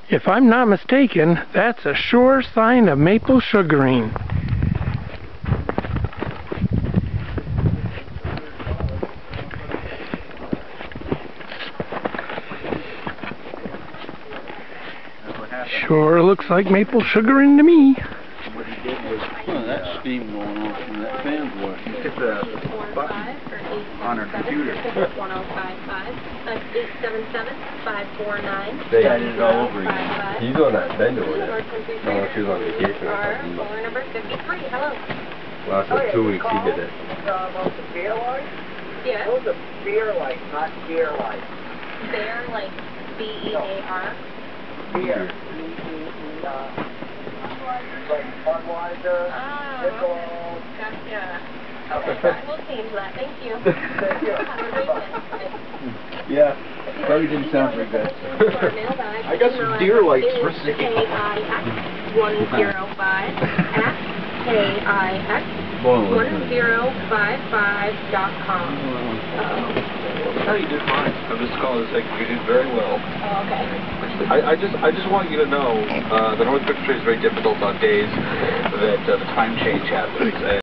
If I'm not mistaken, that's a sure sign of maple sugaring. Sure looks like maple sugaring to me. What he did was, that steam going on from that fan blowing. He hit the button on her computer. 1055. That's 877-549. They had it all over again. He's on that bender with it. I don't know if he was on vacation or something. Caller number 53. Hello. Last 2 weeks he did it. About the beer light? Yes. Those are beer light, not beer light. Bear, like B-E-A-R. Beer. Like Budweiser, Nickel. Gotcha. Okay, we'll change that. Thank you. Have a great day. Yeah, probably didn't sound very good. I got some deer lights for sale. KIX105.KIX1055.com. No, you did fine. I'm just calling to say you did very well. Oh, okay. I just want you to know the North Country is very difficult on days that the time change happens.